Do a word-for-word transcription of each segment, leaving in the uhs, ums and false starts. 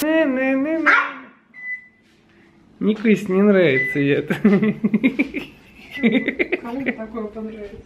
Никысь не нравится это. Кому такое понравится?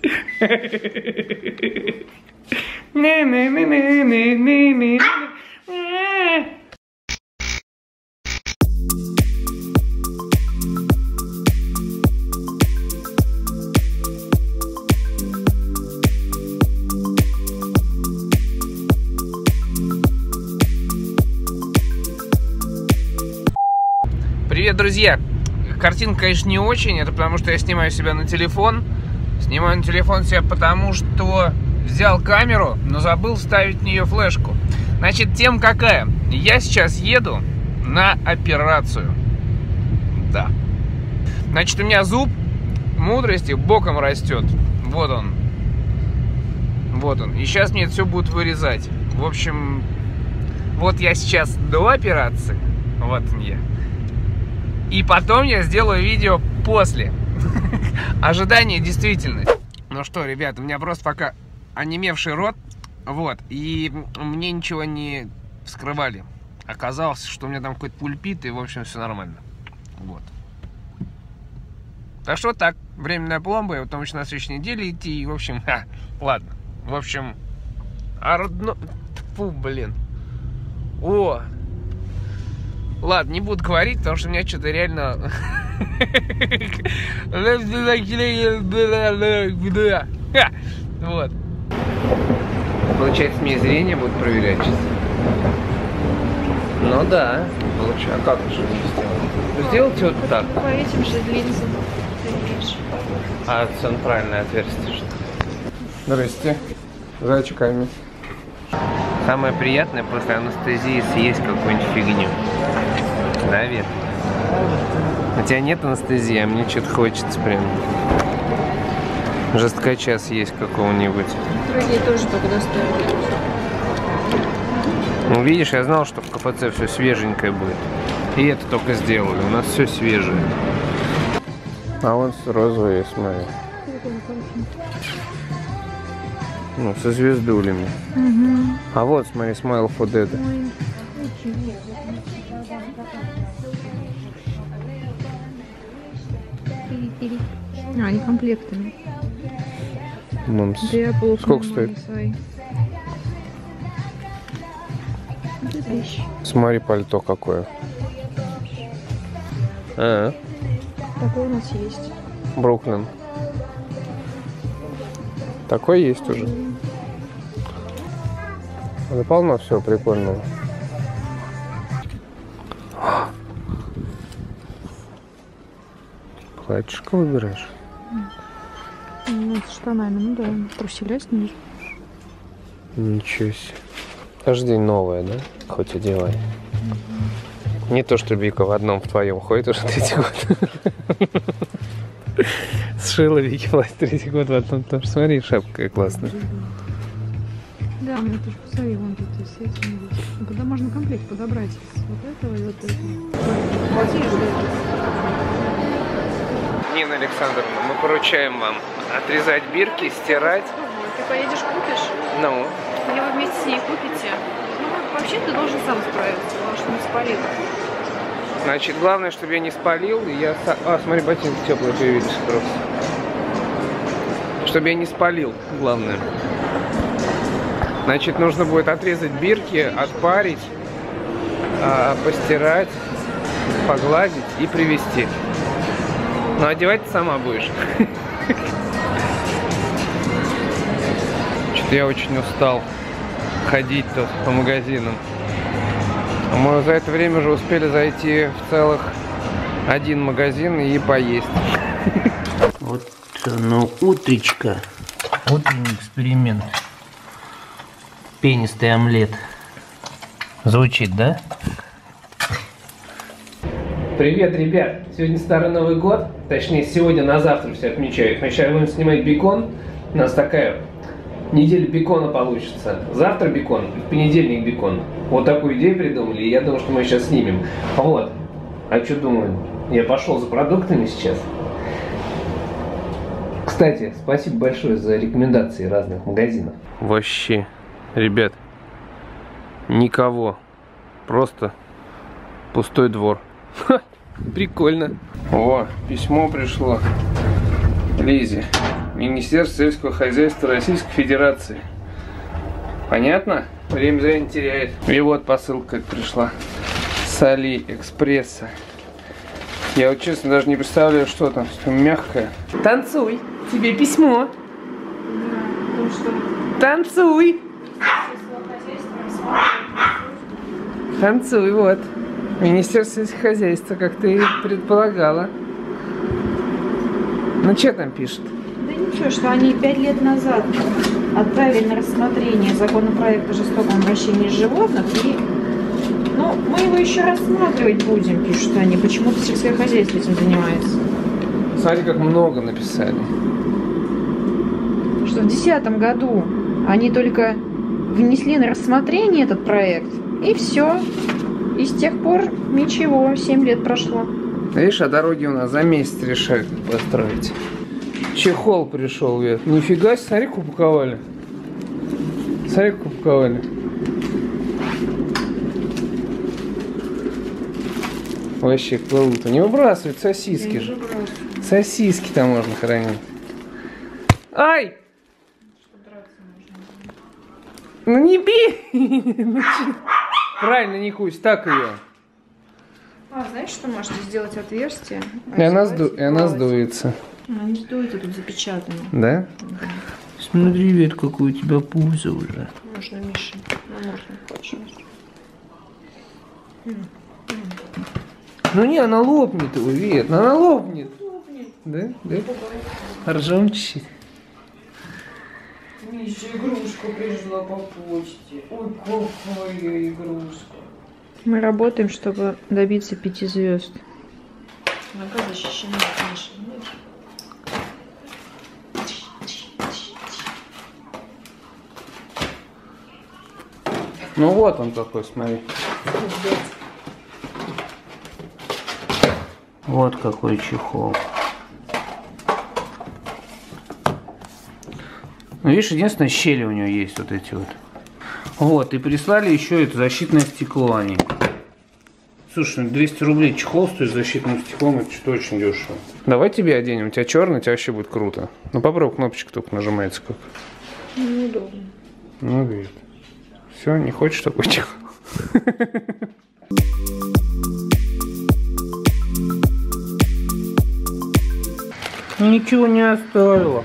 Привет, друзья! Картинка, конечно, не очень, это потому что я снимаю себя на телефон. Снимаю на телефон себя потому, что взял камеру, но забыл вставить в нее флешку. Значит, тема какая? Я сейчас еду на операцию. Да. Значит, у меня зуб мудрости боком растет. Вот он. Вот он. И сейчас мне это все будут вырезать. В общем, вот я сейчас до операции. Вот он я. И потом я сделаю видео после. Ожидание, действительность. Ну что, ребят, у меня просто пока онемевший рот. Вот. И мне ничего не вскрывали. Оказалось, что у меня там какой-то пульпит, и, в общем, все нормально. Вот. Так что так. Временная пломба, и потом еще на следующей неделе идти. И, в общем, ха, ладно. В общем, арно... Фу, блин. О! Ладно, не буду говорить, потому что у меня что-то реально... Вот. Получается, мне зрение будут проверять сейчас. Ну да. Получается. А как же сделать? Сделайте вот так. По этим же линзам ты видишь. А центральное отверстие что? Здрасте. За очками. Самое приятное после анестезии съесть какую-нибудь фигню. Наверное. У тебя нет анестезии, а мне что-то хочется прям жесткача съесть какого-нибудь. Другие тоже только доставили. Ну видишь, я знал, что в КПЦ все свеженькое будет. И это только сделали. У нас все свежее. А вон розовые, смотри. Ну, со звездулями. Угу. А вот, смотри, Smile for Dead. А, они комплектами. Мамс. Сколько стоит? Смотри, пальто какое. А, Такой у нас есть. Бруклин. Такой есть уже. Да полно всего прикольного. Платьишко выбираешь? Ну, с штанами, ну да. Труселя снизу. Ничего себе. Каждый день новое, да? Хоть одевай. Mm-hmm. Не то, что Вика в одном в твоем ходит уже третий год. Сшила Вики платье третий год в одном тоже. Смотри, шапка какая классная. Да, мне тоже посмотри, вон тут и с этим есть. Ну, тогда можно комплект подобрать. Вот этого и вот этого. Нина Александровна, мы поручаем вам отрезать бирки, стирать. Ты поедешь, купишь? Ну? Или вы вместе с ней купите? Ну, вообще ты должен сам справиться, потому что не спалил. Значит, главное, чтобы я не спалил, и я... А, смотри, ботинки теплые появились просто. Чтобы я не спалил, главное. Значит, нужно будет отрезать бирки, отпарить, постирать, погладить и привезти. Но одевать ты сама будешь. Что-то я очень устал ходить тут по магазинам. Мы за это время уже успели зайти в целых один магазин и поесть. Вот оно, утречко. Утренний эксперимент. Пенистый омлет. Звучит, да? Привет, ребят! Сегодня Старый Новый год. Точнее, сегодня на завтра все отмечают. Мы сейчас будем снимать бекон. У нас такая неделя бекона получится. Завтра бекон, в понедельник бекон. Вот такую идею придумали, и я думаю, что мы сейчас снимем. Вот. А что думаю? Я пошел за продуктами сейчас. Кстати, спасибо большое за рекомендации разных магазинов. Вообще, ребят, никого. Просто Пустой двор. Ха, прикольно. О, письмо пришло. Лизе. Министерство сельского хозяйства Российской Федерации. Понятно? Время зря не теряет. И вот посылка как пришла. С Алиэкспресса. Я вот честно даже не представляю, что там. Что мягкое. Танцуй. Тебе письмо. Да, что... Танцуй. Танцуй, вот. Министерство сельского хозяйства, как ты и предполагала. Ну, что там пишет? Да ничего, что они пять лет назад отправили на рассмотрение законопроект о жестоком обращении животных, и ну, мы его еще рассматривать будем, пишут они. Почему-то сельское хозяйство этим занимается. Смотри, как много написали. Что в две тысячи десятом году они только внесли на рассмотрение этот проект, и все. И с тех пор ничего, семь лет прошло. Видишь, а дороги у нас за месяц решают построить. Чехол пришел, Вет. Нифига себе, смотри, как упаковали. Смотри, как упаковали. Вообще круто. Не выбрасывать сосиски же. Сосиски там можно хранить. Ай! Ну не бей! Правильно, не кусь, так ее. А, знаешь, что можете сделать отверстие? И она, сду... и она сдуется. Она не сдуется, тут запечатано. Да? Да. Смотри, Вет, какое у тебя пузо уже. Можно, Миша, на можно хочешь. Ну не, она лопнет его, Вет, она лопнет. Лопнет. Да? Да? Ржем чуть-чуть. Миша игрушку пришла по почте. Ой, какая игрушка. Мы работаем, чтобы добиться пяти звезд. Нога защищена от Миши. Ну вот он какой, смотри. Вот какой чехол. Ну, видишь, единственное, щели у него есть вот эти вот. Вот, и прислали еще это защитное стекло они. Слушай, ну двести рублей чехол стоит с защитным стеклом, это что-то очень дешево. Давай тебе оденем, у тебя черный, у тебя вообще будет круто. Ну попробуй, кнопочка только нажимается как. Неудобно. Ну, видит. Все, не хочешь такой чехол? Ничего не оставила.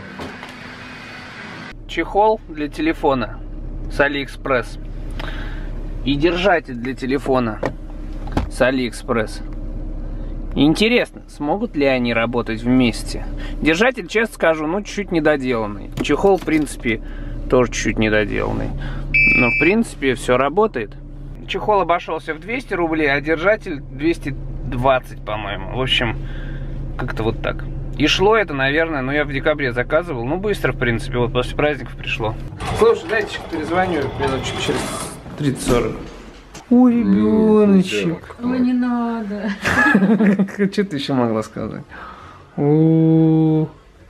Чехол для телефона с Алиэкспресс. И держатель для телефона с Алиэкспресс. Интересно, смогут ли они работать вместе? Держатель, честно скажу, ну чуть-чуть недоделанный. Чехол, в принципе, тоже чуть-чуть недоделанный. Но, в принципе, все работает. Чехол обошелся в двести рублей, а держатель двести двадцать, по-моему. В общем, как-то вот так. И шло это, наверное, ну я в декабре заказывал. Ну, быстро, в принципе, вот после праздников пришло. Слушай, дайте перезвоню минуточку через тридцать-сорок. Ой, ребеночек. Ой, не надо. Что ты еще могла сказать? О,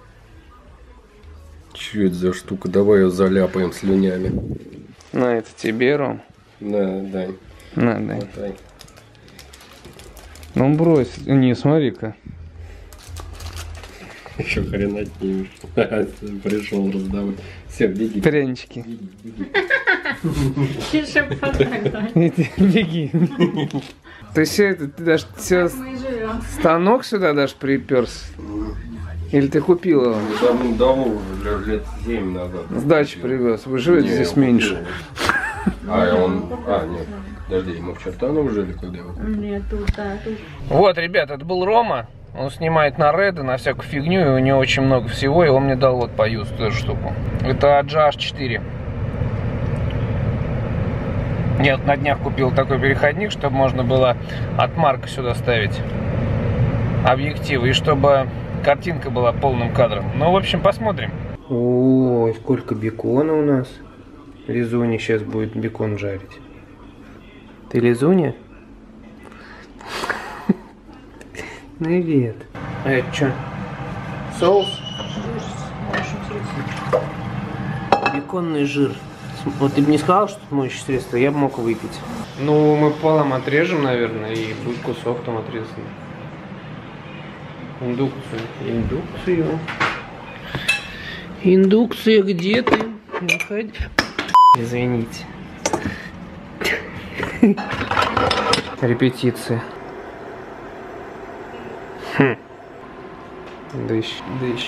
Че это за штука? Давай ее заляпаем слюнями. на это тебе, Ром. На, дай. На, дай. Мотай. Ну брось. Не, смотри-ка. Еще хрена снимешь. Пришел раздавать. Все, беги. Прянички. Беги, беги. Беги. Ты все это, ты даже все станок сюда даже приперся? Или ты купил его? Давно уже, лет семь назад. С дачи привез. Вы живете Не, здесь он меньше. купил. А, он... А, нет. Подожди, ему в Чертаново жили, когда его купил? Нет, тут, да, тут. Вот, ребят, это был Рома. Он снимает на Реды, на всякую фигню, и у него очень много всего, и он мне дал вот по юзу эту штуку. Это джи эйч четыре. Я вот на днях купил такой переходник, чтобы можно было от Марка сюда ставить объективы, и чтобы картинка была полным кадром. Ну, в общем, посмотрим. Ой, сколько бекона у нас. Лизуня сейчас будет бекон жарить. Ты Лизуня? Ну и нет. А это что? Соус? Беконный жир. Вот ты бы не сказал, что это моющее средство, я бы мог выпить. Ну, мы пополам отрежем, наверное, и будет кусок там отрезанный. Индукцию. Индукцию. Индукция, где ты? Выходи. Извините. Репетиция. Хм. Дыщ, дыщ.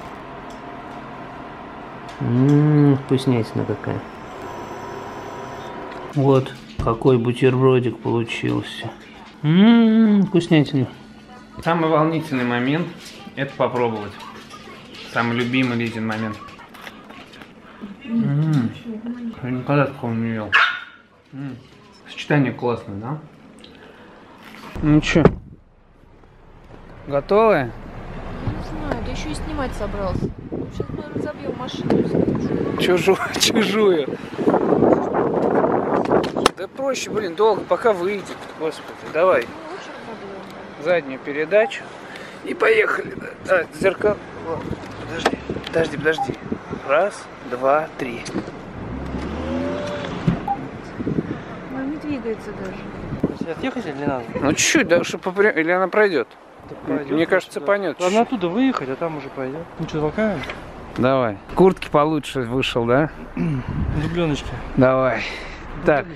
Ммм, вкуснятина какая. Вот какой бутербродик получился. Ммм, вкуснятина. Самый волнительный момент — это попробовать. Самый любимый Лизин момент. М-м-м. Я никогда такого не ел. М-м. Сочетание классное, да? Ну чё? Готовы? Не знаю, да еще и снимать собрался. Сейчас мы разобьем машину. Чужую, чужую. Да проще, блин, долго, пока выйдет. Господи, давай. Ну, лучше разобьем. Заднюю передачу. И поехали. А, зеркало. Подожди, подожди, подожди. Раз, два, три. Она не двигается даже. Отъехать или надо? Ну чуть-чуть, да, чтобы попря... Или она пройдет? Пойдет, Мне кажется, да. понет. Ладно, оттуда выехать, а там уже пойдет. Ну что, толкаем? Давай. Куртки получше вышел, да? Дубленочки. Давай. Так.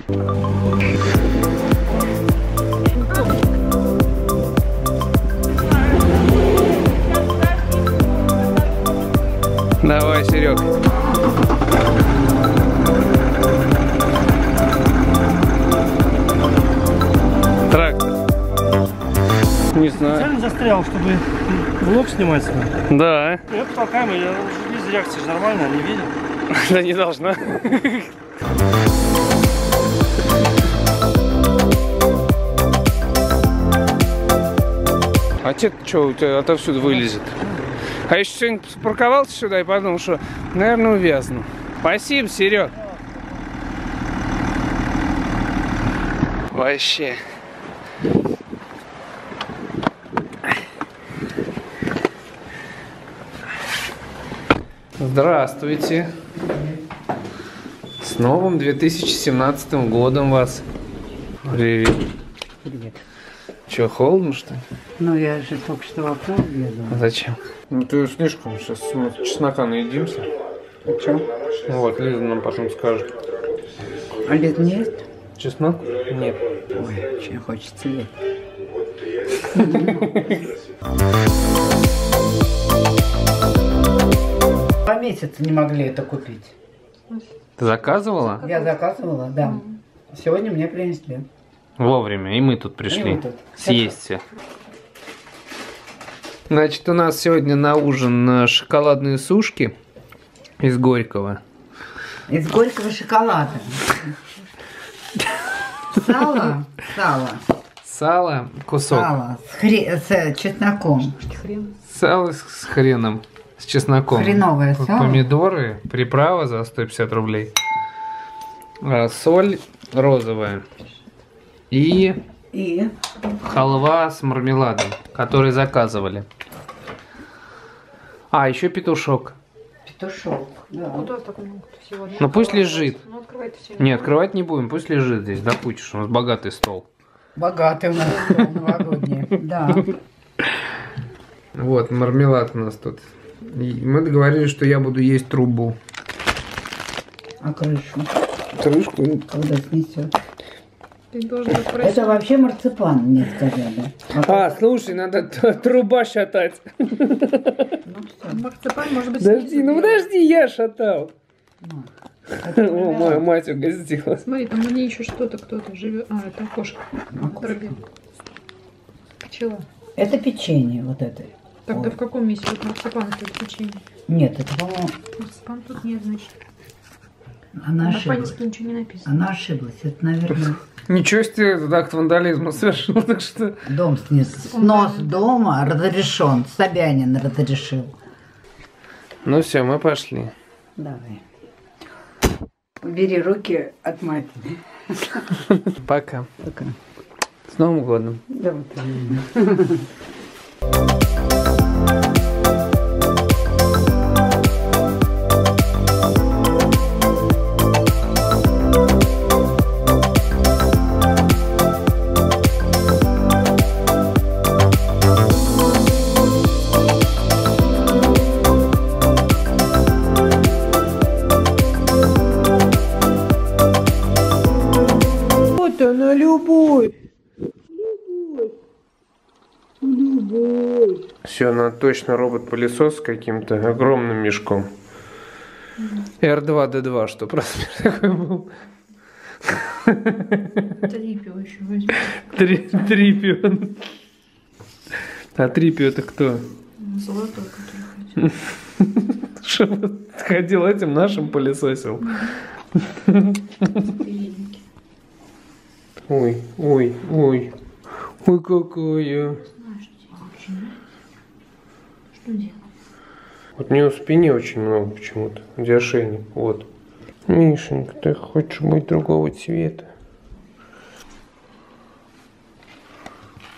Давай, Серег. Трактор. Не знаю. Специально застрял, чтобы влог снимать с вами. Да. Ну, это толкаем, я уже без реакции же нормально, не видел. Да не должна. А те что, у тебя отовсюду вылезет? А я еще сегодня парковался сюда и подумал, что, наверное, увязну. Спасибо, Серег. Вообще. Здравствуйте. С новым две тысячи семнадцатым годом вас. Привет. Привет. Че, холодно, что ли? Ну, я же только что в окно еду. А зачем? Ну, ты слишком сейчас чеснока наедимся. А что? Ну вот, Лиза нам потом скажет. А лет нет? Чеснок? Нет. Ой, очень хочется есть. Два месяца не могли это купить. Ты заказывала? Я заказывала, да. Сегодня мне принесли. Вовремя, и мы тут И пришли. вы тут. Съесть все. Значит, у нас сегодня на ужин шоколадные сушки из Горького. Из горького шоколада. Сало. Сало. Сало, кусок. Сало. С, хре... с э, чесноком. Сало с с хреном, с чесноком. Хреновое П- сало. Помидоры, приправа за сто пятьдесят рублей. А, соль розовая. И И халва с мармеладом, который заказывали. А, еще петушок. петушок. Да. Куда так много всего? Ну пусть лежит. Ну, открывай ты все. Не, открывать не будем, пусть лежит здесь, допустишь, у нас богатый стол. Богатый у нас стол новогодний. Да. Вот, мармелад у нас тут. И мы договорились, что я буду есть трубу. А крышу? Крышку? Когда снесет? Ты должен быть Это просить. вообще марципан, мне сказали. А, слушай, надо т- труба шатать. Ну, всё. Марципан может быть Подожди, снизу. ну подожди, я шатал. Ну, О, моя мать угостила. Смотри, там на ней еще что-то кто-то живет. А, это окошко. В трубе. Пчела. Это печенье вот это. Тогда Ой. в каком месте вот марципан это печенье? Нет, это, по-моему, Марципан тут нет, значит. она На ошиблась. паниске ничего не написано. Она ошиблась. Это, наверное, Ничего себе, этот акт вандализма совершил, так что... дом снес. Снос дома разрешен. Собянин разрешил. Ну все, мы пошли. Давай. Убери руки от матери. Пока. Пока. С Новым годом. Да вот. Любовь. Любовь. Все, она точно робот-пылесос с каким-то огромным мешком. эр два дэ два, чтоб размер такой был. Трипио еще возьми. Три, трипио. А трипио это кто? Золотой, который хотел. Что ходил этим нашим пылесосил? Передники. Ой, ой, ой. Ой, какая. Знаешь, что делать вообще, да? Что делать? Вот у него в спине очень много почему-то. Где ошейник. Вот. Мишенька, ты хочешь быть другого цвета?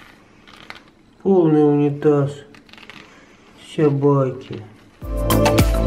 Полный унитаз. Собаки.